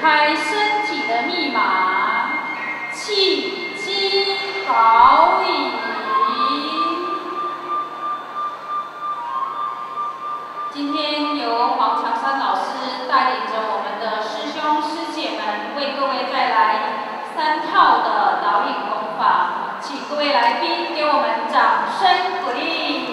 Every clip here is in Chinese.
开身体的密码，气机导引。今天由黄长山老师带领着我们的师兄师姐们，为各位带来3套的导引功法，请各位来宾给我们掌声鼓励。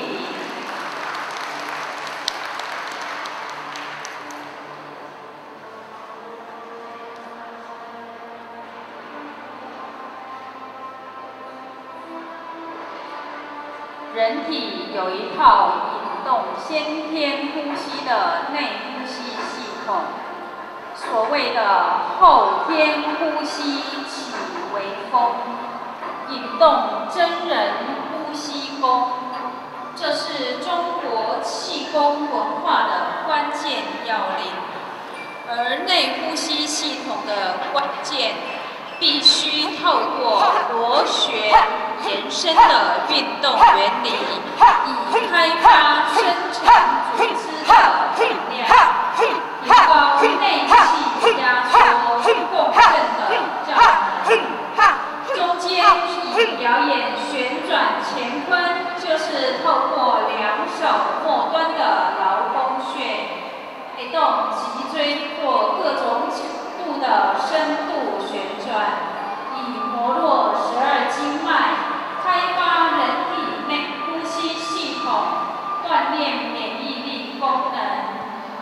人体有一套引动先天呼吸的内呼吸系统，所谓的后天呼吸起为风，引动真人呼吸功，这是中国气功文化的关键要领。而内呼吸系统的关键，必须透过螺旋 延伸的运动原理，以开发深层组织的力量，提高内气压缩共振的效能。中间以表演旋转乾坤，就是透过2手末端的劳宫穴，推动脊椎或各种角度的深度旋转，以活络12经脉。 开发人体内呼吸系统，锻炼免疫力功能。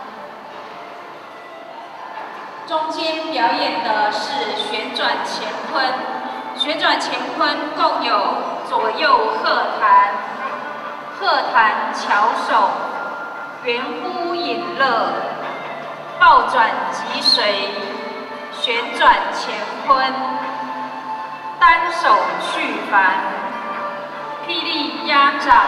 中间表演的是旋转乾坤，旋转乾坤共有左右鹤弹、鹤弹翘手、圆呼引勒、抱转脊髓、旋转乾坤、单手去凡。 霹雳压掌，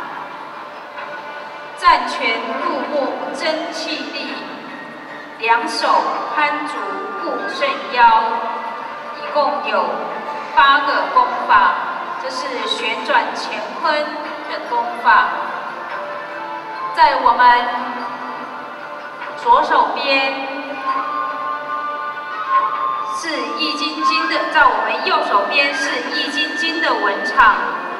战拳入目真气力，2手攀足固肾腰，一共有8个功法，这是旋转乾坤的功法。在我们左手边是易筋经的，在我们右手边是易筋经的文场。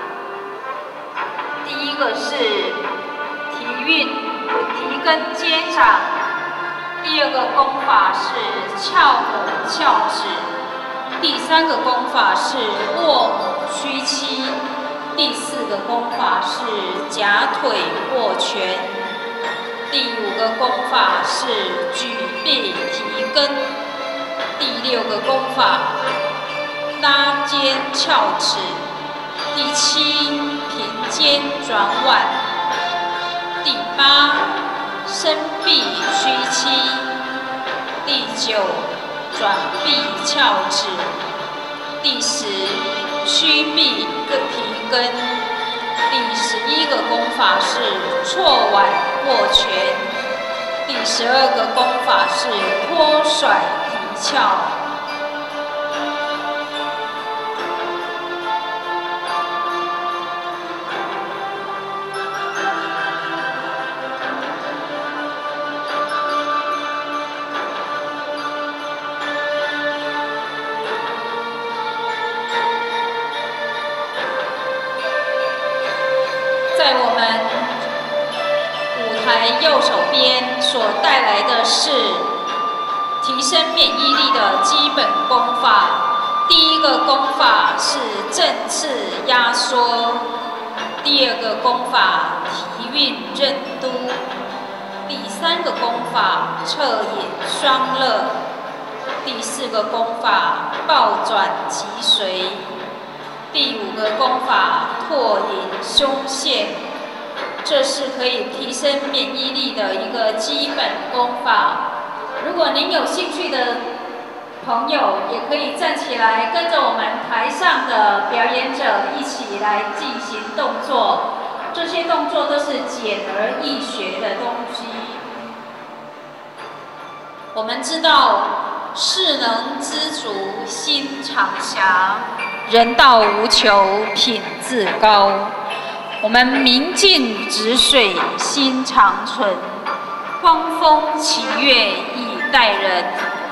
第一个是提运提根接掌，第2个功法是翘母翘指，第3个功法是握母屈膝，第4个功法是夹腿握拳，第5个功法是举臂提根，第6个功法拉肩翘指，第7。 平肩转腕，第8伸臂屈膝，第9转臂翘指，第10屈臂提根，第11个功法是错腕握拳，第12个功法是托甩提翘。 右手边所带来的是提升免疫力的基本功法。第1个功法是正次压缩，第2个功法提运任督，第3个功法侧引双勒，第4个功法抱转脊髓，第5个功法拓引胸线。 这是可以提升免疫力的一个基本功法。如果您有兴趣的朋友，也可以站起来，跟着我们台上的表演者一起来进行动作。这些动作都是简而易学的东西。我们知道，事能知足，心常暇；人道无求，品自高。 我们明镜止水，心常存；光风霁月以待人。我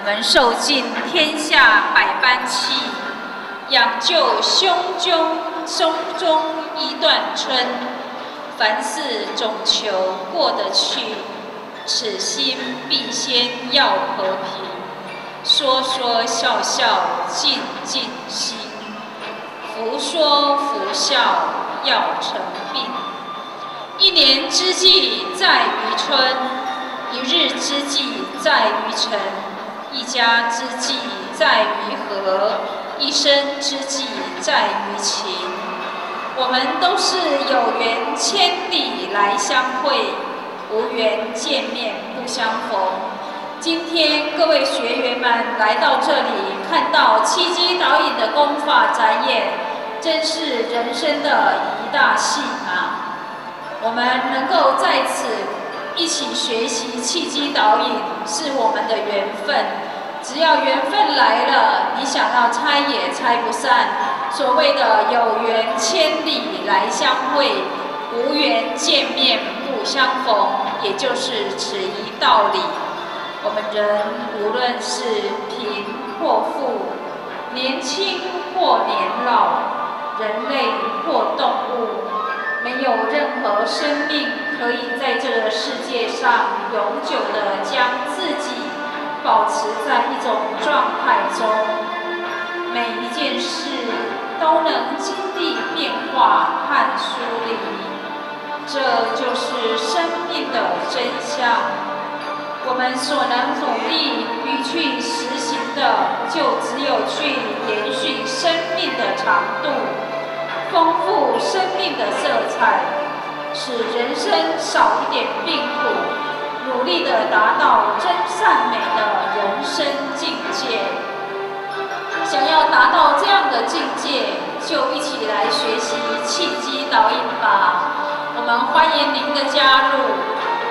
们受尽天下百般气，养就胸中一段春。凡事总求过得去，此心必先要和平。说说笑笑静静心，福说福笑要成病。一年之计在于春，一日之计在于晨，一家之计在于和，一生之计在于情。我们都是有缘千里来相会，无缘见面不相逢。今天各位学员们来到这里，看到契机导引的功法展演，真是人生的一大幸啊！我们能够在此一起学习契机导引，是我们的缘分。只要缘分来了，你想要拆也拆不散。所谓的有缘千里来相会，无缘见面不相逢，也就是此一道理。我们人无论是贫或富，年轻或年老，人类或动物，没有任何生命可以在这个世界上永久地将自己保持在一种状态中。每一件事都能经历变化和梳理，这就是生命的真相。我们所能努力与去实行的，就只有去延续生命的长度，丰富生命的色彩，使人生少一点病苦，努力地达到真善美的人生境界。想要达到这样的境界，就一起来学习契机导引吧。我们欢迎您的加入。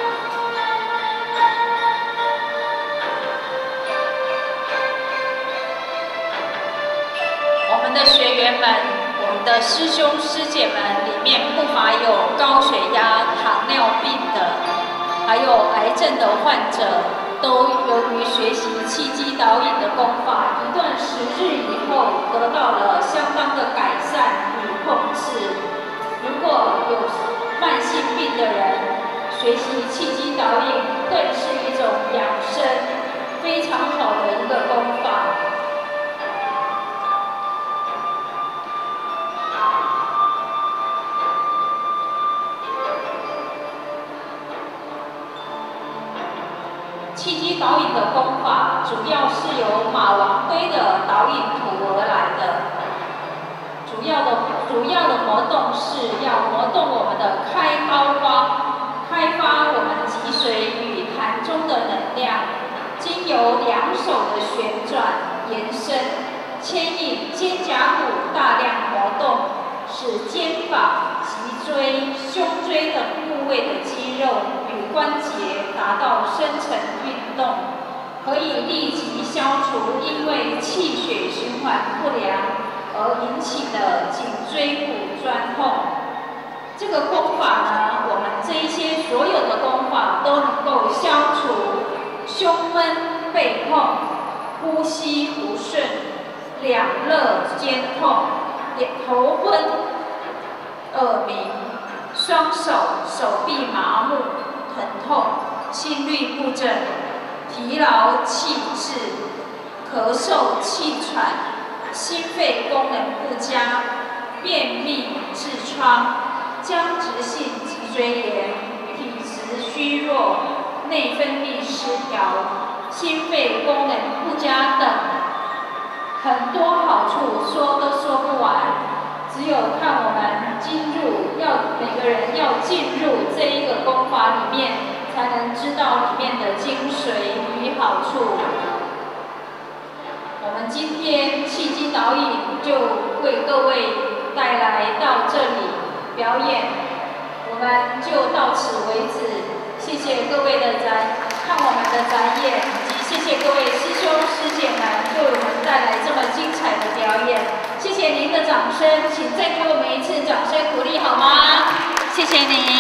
我们的学员们，我们的师兄师姐们里面不乏有高血压、糖尿病的，还有癌症的患者，都由于学习契机导引的功法，一段时日以后得到了相当的改善与控制。如果有慢性病的人，学习契机导引更是一种养生非常好的一个功法。契机导引的功法主要是由马王堆的导引图而来的。主要的活动是要活动我们的开高光，开发我们脊髓与坛中的能量，经由两手的旋转、延伸、牵引肩胛骨大量活动，使肩膀、脊椎、胸椎等部位的肌肉与关节达到深层运动，可以立即消除因为气血循环不良而引起的颈椎骨酸痛。这个功法呢，我们这一些所有的功法都能够消除胸闷、背痛、呼吸不顺、两肋间痛、头昏、耳鸣、双手手臂麻木、疼痛、心律不整、疲劳气滞、咳嗽气喘、心肺功能不佳、便秘、痔疮、僵直性脊椎炎、体质虚弱、内分泌失调、心肺功能不佳等，很多好处说都说不完。只有看我们每个人要进入这一个功法里面，才能知道里面的精髓与好处。我们今天契机导引就为各位带来到这里表演，我们就到此为止。谢谢各位的看我们的展演，以及谢谢各位师兄师姐们为我们带来这么精彩的表演。谢谢您的掌声，请再给我们一次掌声鼓励好吗？谢谢您。